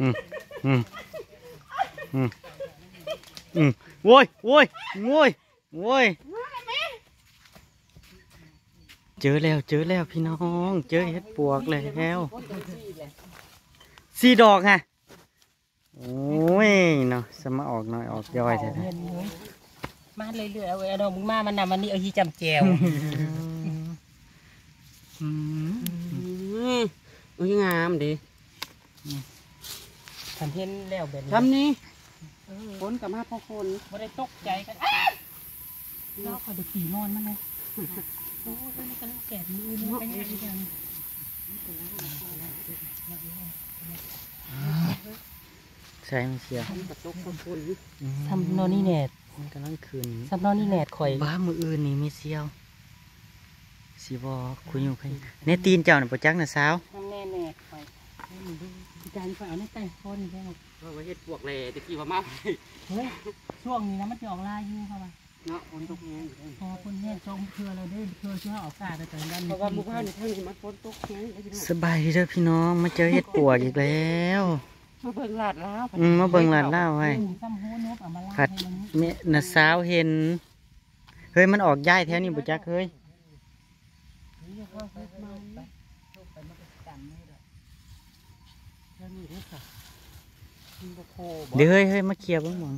อืมอืมอืมอืมโว้ยโว้ยโว้ยโว้ยเจอแล้วพี่น้องเจอเห็ดปวกแล้วสี่ดอกฮะโอ้ยเนาะสมาออกหน่อยออกย่อยแท้ๆมาเรื่อยๆเอาไว้เอาดอกมึงมามันนำวันนี้เอาฮีจำแจวอุ้ยงามดิทำเห็นแล้วแบบนี้ทำนี่ฝนกับมาพ่อคนไม่ได้ตกใจกันเราคอยไปขี่นอนมันเลยโอ้ยมันกำลังแก่มือมันเป็นยังไงเดี๋ยวนี้ใช่ไม่เชียวทำนอนนี่แหนดมันกำลังคืนทำนอนนี่แหนดข่อยบ้ามืออื่นนี่ไม่เชียวสีบอคุยอยู่ใครเนตีนเจ้าเนี่ยประจักษ์นะสาวทำแน่แหนดข่อยจานข่อยเอาในใต้คอนี่ได้หรอว่าเฮ็ดพวกเลยตะกี้ว่ามาเฮ้ยช่วงนี้นะมันจะออกลายอยู่เข้ามาเนาะฝนตกแห้งพอคนแห้งจงเพื่อเราได้เพื่อช่วยออกกาแต่ด้านเพราะว่าหมู่บ้านนี่ท่านนี่มันฝนตกแห้งสบายเด้อพี่น้องมาเจอเห็ดปวกอีกแล้วมาเบิ่งลาดแล้วมาเบิ่งลาดแล้วไว้ผัดเมน่ะสาวเห็นเฮ้ยมันออกย่ายแถวนี้บุจักเฮ้ยเดี๋ยวเฮ้ยมาเคลียร์บ้างมั้ง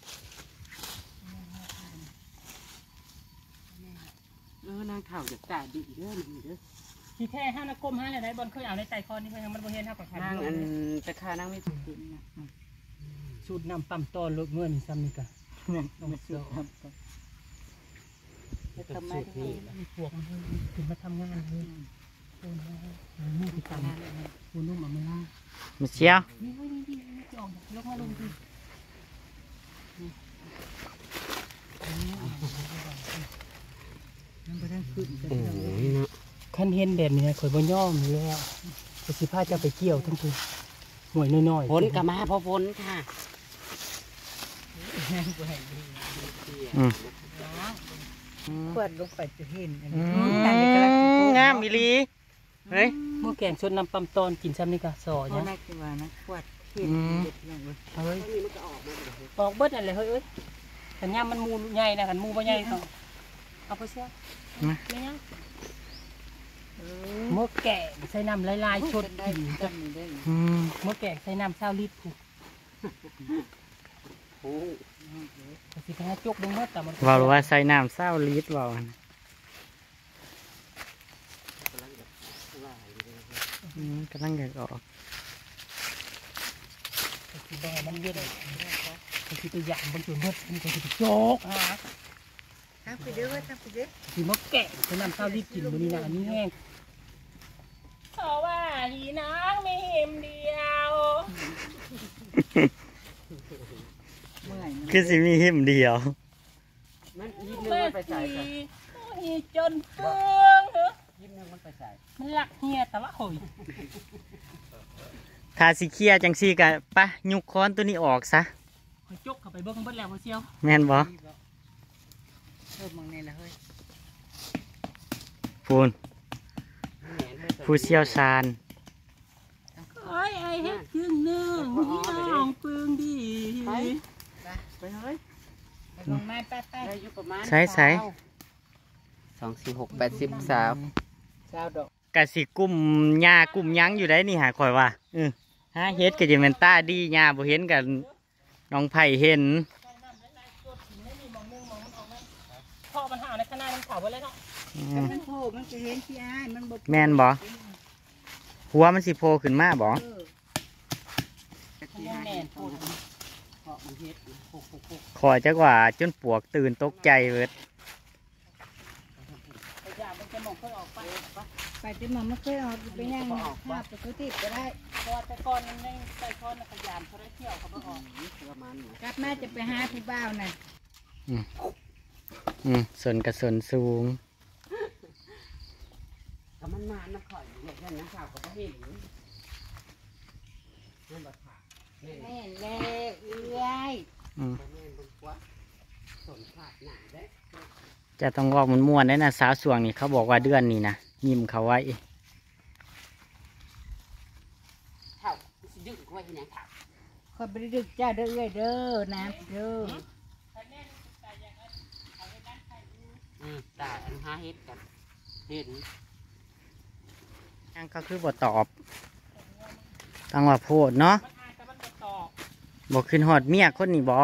นางข่าวจะจ่าดีเด้อนี่เด้อที่แท้ห้านักก้มห้าอะไรบอลเคยเอาในใจคอนี่เขายังมันโบเห็นห้าปากขาดนางอันแต่ข้านางไม่ถูกนะสูตรนำปั๊มต้อนลูกเมื่อนี่ซ้ำนี่กันต้องเสือทำไมพวกมันถึงมาทำงานเลยนี่คือการคุณนุ่มอ่ะไม่ล่ามาเชียวนี่จองยกมาลงดิขั้นเห็นแบบนี้นะข่อยบ่ย่อมแล้วกสิพาจะไปเกี่ยวทั้งคืนหน่วยน้อยๆฝนกับมาพอฝนค่ะขวดลงไปจะเห็นงามมิลีเฮ้ยเมื่อแกงชนนำปั๊มตอนกินซ้ำนี่ก็สอเนี่ยน่ากินว่านะขวดเห็นเฮ้ยออกเบิดอะไรเฮ้ยขันย่ามันมูใหญ่นะขันมูบ่ใหญ่ต้องเอาไปเสียไม่ยังเมื่อแกงใส่น้ำลายๆชดกินเมื่อแกงใส่น้ำเศร้าลิตรสิพาจกดึงเมื่อแต่มันว่าใส่น้ำเศร้าลิตรว่ากำลังอยากออกสิบ่มันเย็นสิไปหยามบนส่วนเมื่อมันก็สิไปโจกทำไปเด้อสิเมื่อแกงใส่น้ำเศร้าลิตรกินบนนี้นะอันนี้แห้งเพราะว่าหีนางไม่เห็นเดียวคือสิมีหิมเดียวมันยิ้มนึงมันไปใส่หีจนเฟืองยิ้มนึงมันไปใส่มันหลักเฮียแต่ว่าโหยทาสีเขียจังสีกันปะยุกค้อนตัวนี้ออกซะคอยจกเข้าไปเบิ้งเบิ้งแล้วเชียวแม่นบ่มองนี่ละเฮ้ยผู้เชี่ยวชาญไอ้เฮ็ดครึ่งหนึ่งพี่น้องเฟืองดีไปเฮ้ยไปลงไม้ไปได้อยู่ประมาณใส่ 24680ดอกกะสิกุ้มหญ้ากุ้มยั้งอยู่ได้นี่หาคอยว่าฮะเฮ็ดก็จะเป็นตาดีหญ้าบ่เห็นกันน้องไผ่เห็นพ่อมันหาในข้างหน้ามันเผาไว้แล้วเนาะมันโผล่มันจะเห็นที่อ้ายมันบ่แม่นบ่หัวมันสิโผล่ขึ้นมาบ่ขอจักว่าจนปวกตื่นตกใจเวิดไปที่มันไม่เคยออกไปย่างภาพไปกุฏิก็ได้พอแต่ก่อนมันไม่ใส่ก้อนขยามเขาได้เที่ยวเขาไม่ออกกลับมาจะไปหาพี่บ่าวน่ะส่วนกระสนสูงก็มันมาน้ำข่อยอย่างนั้นนะข่าวก็ไม่เห็นนั่นแบบขาแม่เล่เอื้อยจะต้องบอกมันม่วนได้นะสาวสวงนี่เขาบอกว่าเดือนนี้นะยิ้มเขาไว้เท่าดึงไว้เป็นยังครับคอยบริดึกจ้าเด้อเด้อนะเด้อตาอันหาเฮ็ดกันเห็นยังก็คือบ่ตอบต้องว่าโพดเนาะมันอาจจะมันบ่ตอบบ่ขึ้นฮอดเมียคนนี้บ่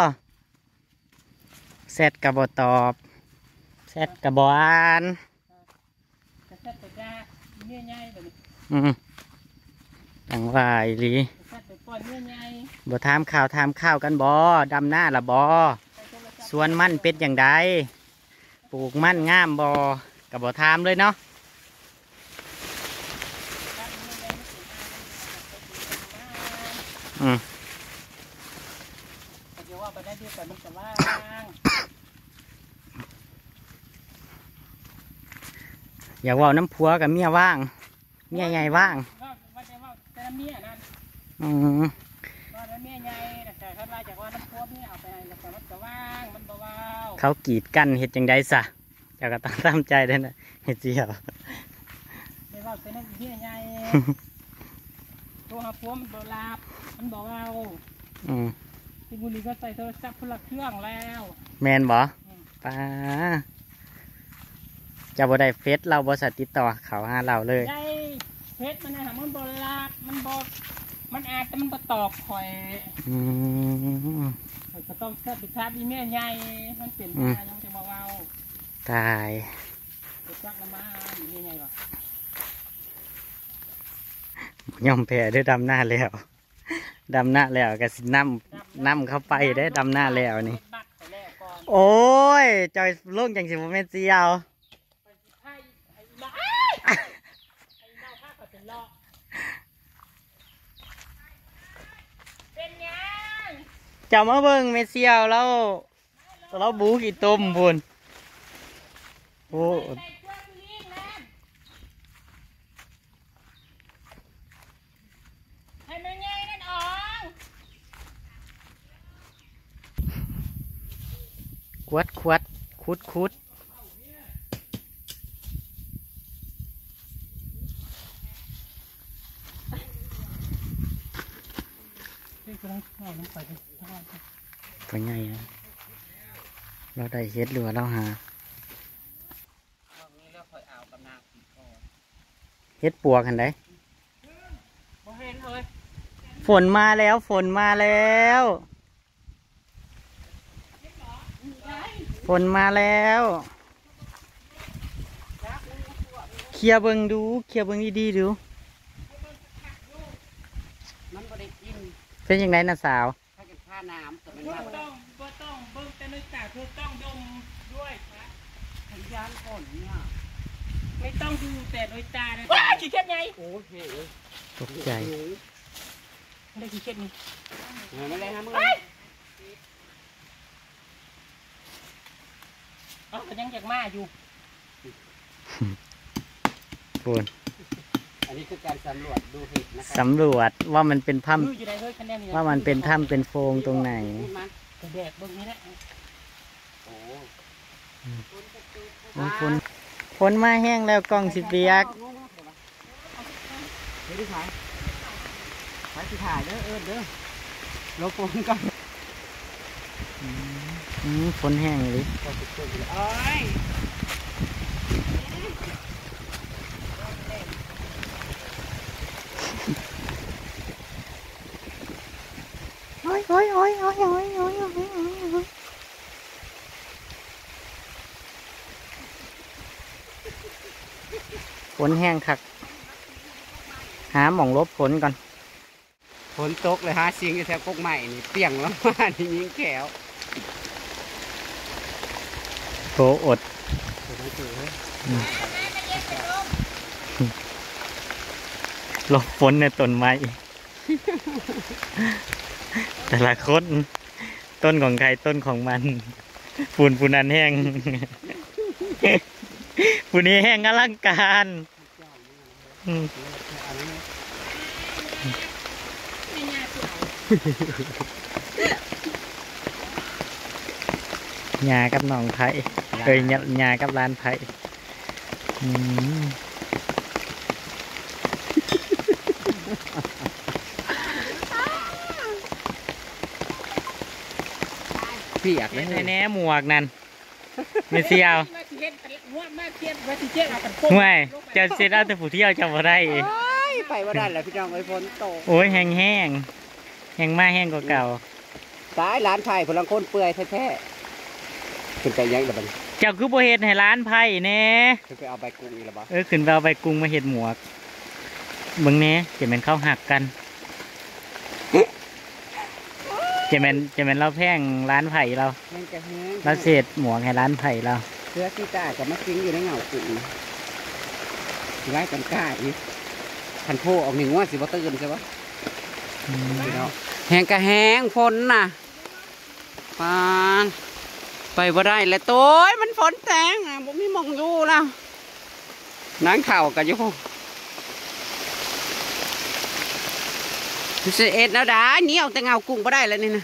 แซดก็บ่ตอบแซดก็บ่อ่านจะแซ่บไปจ้าเมียใหญ่แบบนี้จังว่าอีหลีจะแซ่บไปปล่อยเมียใหญ่บ่ถามข่าวกันบ่ดำหน้าละบ่ไปโทรศัพท์สวนมันเป็ดอย่างใดปลูกมันงามบ่ก็บ่ถามเลยเนาะ อืมเดี๋ยวว่าไปได้เดียวกันมันจะว่างอยากเว่าน้ำผัวกับเมียว่าง เมียใหญ่ว่างว่าจะว่าแต่เมียนั่นอืมว่าแต่เมียใหญ่แต่ถ้าว่าจากว่าน้ำพุเมียเอาไปแล้วแต่มันจะว่างมันบ่ว้าวเขากีดกันเห็ดจังใดซะเจ้าก็ต้องตามใจเด้อนะเห็ดเจียวไม่ว่าเป็นเมียใหญ่ตัวหาผัวมันบ่ลาบมันบ่ว้าวอืมที่บุรีก็ใส่โทรศัพท์คนละเครื่องแล้วแมนบ่ป้าเจะบ่ได้เฟซเราบ่สัตติดต่อเขาหาเราเลยได้เพชรมันนะมันบ่ลาบมันบ่มันอาจจะมันบ่ตอกข่อยอืมข่อยก็ต้องแค่ไปทาบอีเมียใหญ่มันเป็นมายังจะบ่ว้าวตายไปจักน้ำมาอีเมียใหญ่บ่ยอมแพ้ด้วยดำหน้าแล้วดำหน้าแล้วก็สินำเข้าไปได้ดำหน้าแล้วนี่บักไปแล้วก่อนโอ้ยจอยลงจังสิบ่แม่นเจียวไปสิให้มาไอ้เน่าข้าก็เป็นลอกเป็นยังเจ้ามาเบิ่งแม่เจียวเราบูกี่ต้มบุญโอ้ใส่เครื่องลิงนะให้แม่ใหญ่นั่นออกขวดคุดนี่คือต้องเอาลงไปเลยทั้งวันไปไงนะเราได้เฮ็ดหรือว่าเราหานี่แล้วค่อยเอากำนาปีก่อนเฮ็ดปวกกันได้บ่เห็นเลยฝนมาแล้วฝนมาแล้วฝนมาแล้วเคลียร์เบิ่งดูเคลียร์เบิ่งดีๆดูมันบ่ได้กินเป็นยังไงนะสาวถ้าเกิดค่าน้ำแต่มันบ่มาต้องเบิ่งแต่ในตาเธอต้องดมด้วยนะพยานก่อนเนี่ยไม่ต้องดูแต่โดยตานะว้าขี้เข็บไงโอ้โหตกใจไม่ได้ขี้เข็บนี่ไม่ได้ฮะมึงเอ้ามันยังจากมาอยู่พูนอันนี้คือการสำรวจดูเห็ดนะครัสำรวจว่ามันเป็นถ้อยู่ไหนเฮ้ยคะแนนำว่ามันเป็นถ้ำเป็นโฟงตรงไหนนี่มันแต่แดกเบิ่งนี่แหละโอ้ฝนมาแห้งแล้วกล้องสิเปียกเฮ้ยดิถ่ายไปสิถ่ายเด้อเด้อลบโฟนก่อนฝนแห้งเลยโอ้ยโอ้ยโอ้ยโอ้ยโอ้ยโอ้ยโอ้ยโอ้ยโอ้ยฝนแห้งคักหาหม่องลบฝนก่อนฝนตกเลยฮะซิงอยู่แถวกกใหม่นี่เปียงแล้วมานี่ยิงแขวโถอดหลบฝนในต้นไม้ แต่ละคนต้นของใครต้นของมันปูนนั้นแห้ง ปูนนี้แห้งอลังการอืมหญ้ากับหนองไผ่หญ้ากับลานไผ่อืมปียกเลยแน่หมวกนั่นไม่เสียวมาสิเฮ็ดหัวมาเทียนมาสิเจ๊เอากันห่วยเจะเสร็จเอาแต่ผู้เที่ยวจะบ่ได้ไปว่าได้แหละพี่น้องไอ้ฝนตกโอ้ยแห้งแห้งแห้งมาแห้งกว่าเก่าสายร้านไผ่พลังคนเปื่อยแท้ๆขึ้นไปยังเดี๋ยวมันเจ้าคือบ่เฮ็ดให้ร้านไผ่แน่ขึ้นไปเอาใบกุ้งอีกแล้วบ่ขึ้นไปเอาใบกุ้งมาเฮ็ดหมวกเบิ่งแหน่จะแม่นเข้าหักกันจะแม่นเราแพงร้านไผ่เราแห้งจะแห้งเราเศษหมวกให้ร้านไผ่เราเสื้อที่ตากับมะกิ้งอยู่ในเงากุ้งไว้กันกล้าอีกพันโพออกหนึ่งว่าสิบ่ตื่นใช่ปะพี่น้องแห้งก็แห้งฝนน่ะปานไปบ่ได้แล้วโต้ยมันฝนแตงอ่ะบ่มีหมองอยู่แล้วนั่งเข่ากันอยู่สิเอ็ดแล้วด่าเหนียวแต่เงากุ้งบ่ได้แล้วนี่นะ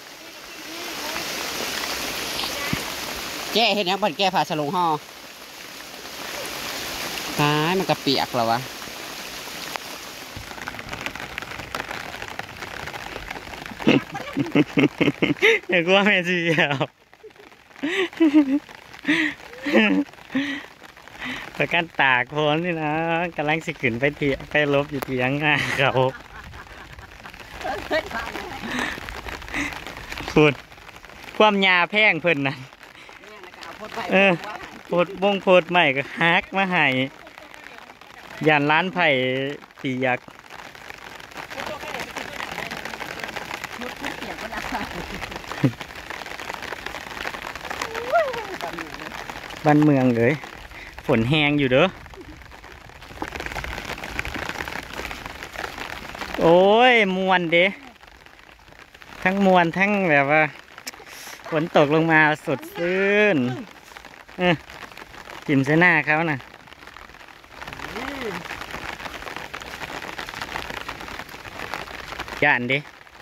แก้เห็นยังบันแก้ผ่าสลงห่อตายมันกระเปียกแล้ววะเดี๋ยวกูว่าแม่เสียวประกันตากพ้นนี่นะกำลังสิขึ้นไปไปลบอยู่ที่ยังงานเขาพูดความยาแพงเพิ่นนะโพดบงโพดใหม่ก็ฮักมาให้ยันร้านไผ่ตียักบ้านเมืองเลยฝนแห้งอยู่เด้อโอ้ยมวนเด้ทั้งมวนทั้งแบบว่าฝนตกลงมาสดชื่นจิ้มใส่หน้าเขาน่ะย่านเด้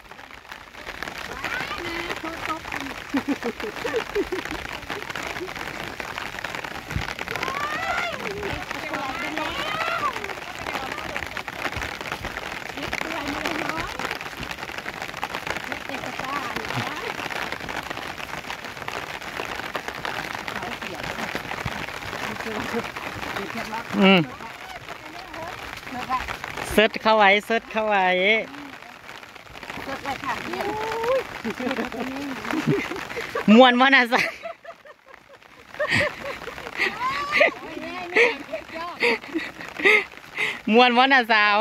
เซิร์ชเข้าไว้เซิร์ชเข้าไว้มวนวะนะสักมวนวะนะสาว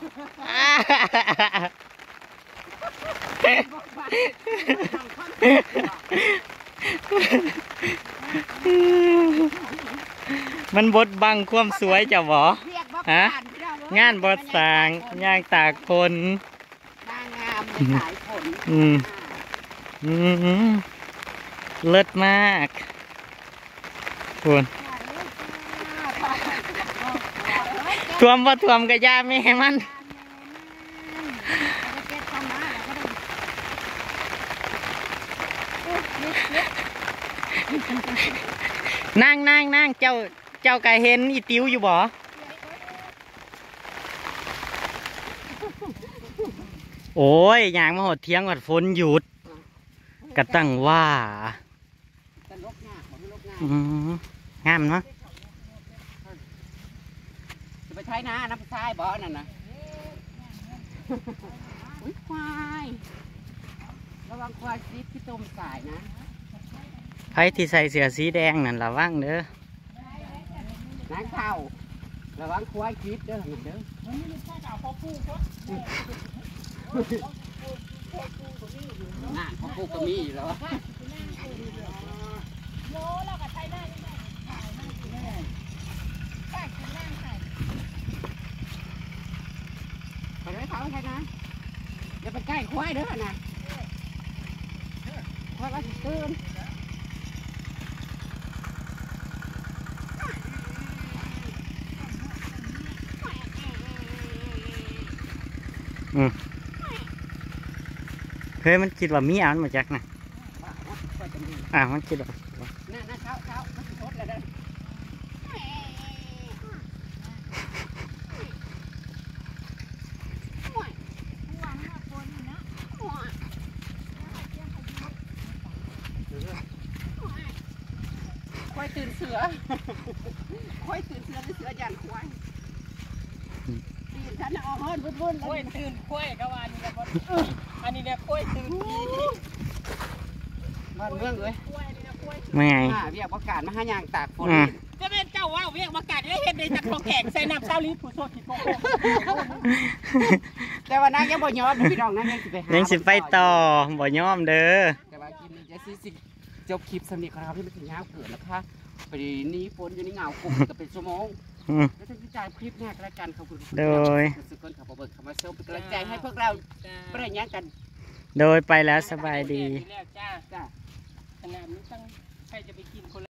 มันบดบังความสวยจะบ่ฮะงานบดสางย่างตากคนนางงามสายฝนเลิศมากคุณท่วมว่าท่วมกระยาแม่มันนั่งเจ้ากายเห็นอีติ๋วอยู่บ่โอ้ยยางมาหดเที่ยงหดฝนหยุดกระตั้งว่างามเนาะจะไปใช้น้ำทรายบ่อนั่นนะอุ้ยควายระวังควายซีดที่ต้มสายนะไผ่ที่ใส่เสื้อสีแดงนั่นระวังเด้อน้ำเข่าระวังควายซีดเด้อเด้อน่าเขาพูดก็มีอยู่แล้วไปเลยเขาใช่นะอย่าไปใกล้ควายเด้อนะควายว่าสิตื่นเฮ้ยมันคิดว่ามีอันมาจากน่ะมันคิดว่าน่าเช้ามันชดเลยเด้ออยตื่นเสือค่อยตื่นเสือหรือเสือยันควายตีนฉันออกฮ้อนวุ่นๆกล้วยตื่นกล้วยก็ว่าอันนี้ก็อันนี้เนี่ยกล้วยตื่นผีบ้านเมืองเลยกล้วยอันนี้เนี่ยกล้วยเมื่อไงเรียกประกาศมาหายางตากฝนจะเป็นเจ้าว่าเวียกประกาศได้เห็นในจากของแขกใส่น้ำเช้าลิตรผู้โชคผิดโกงแต่ว่านางยังบ่ยอมพี่น้องนางยังสิไปหายังสิไปต่อบ่ยอมเด้อแต่ว่ากินจะสิจบคลิปสำเร็จครับที่มันถึงยาวเกิดแล้วค่ะไปนี้ฝนอยู่ในเงากลุ่มก็เป็นชั่วโมงอืมแล้วจะพิจารณาคลิปแรกรายการขอบคุณโดยสุดคนขับเบิกคำว่าเซลเป็นกำลังใจให้พวกเราประหยัดกันโดยไปแล้วสบายดีแล้วจ้าจ้าขนาดนี้ตั้งใครจะไปกินคน